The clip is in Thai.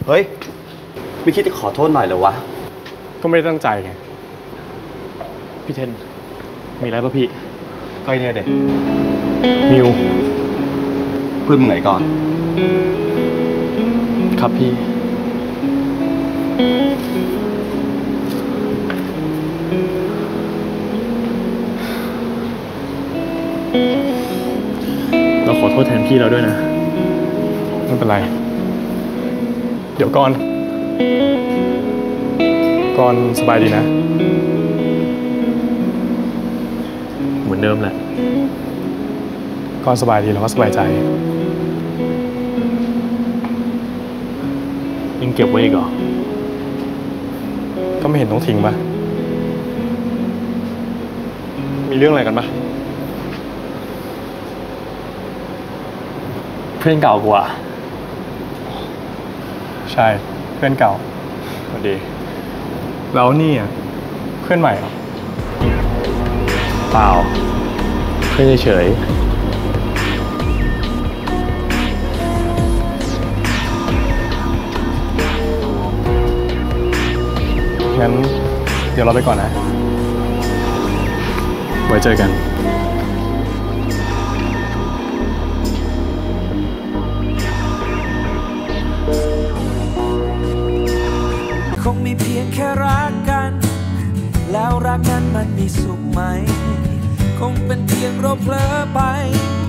เฮ้ยไม่คิดจะขอโทษหน่อยเหรอวะก็ไม่ได้ตั้งใจไงพี่เทนมีอะไรป่ะพี่ก็ไอเนี่ยเด็กมิวเพื่อนมึงไหนก่อนครับพี่เราขอโทษแทนพี่เราด้วยนะไม่เป็นไรเดี๋ยวก่อนสบายดีนะเหมือนเดิมแหละก่อนสบายดีเราก็สบายใจยังเก็บไว้อีกเหรอก็ไม่เห็นต้องทิ้งปะมีเรื่องอะไรกันปะเพื่อนเก่ากว่าใช่เพื่อนเก่าพอดีแล้วนี่อ่ะเพื่อนใหม่เหรอเปล่าเพื่อนเฉยงั้นเดี๋ยวเราไปก่อนนะไว้เจอกันคงมีเพียงแค่รักกันแล้วรักนั้นมันมีสุขไหมคงเป็นเพียงเราเผลอไป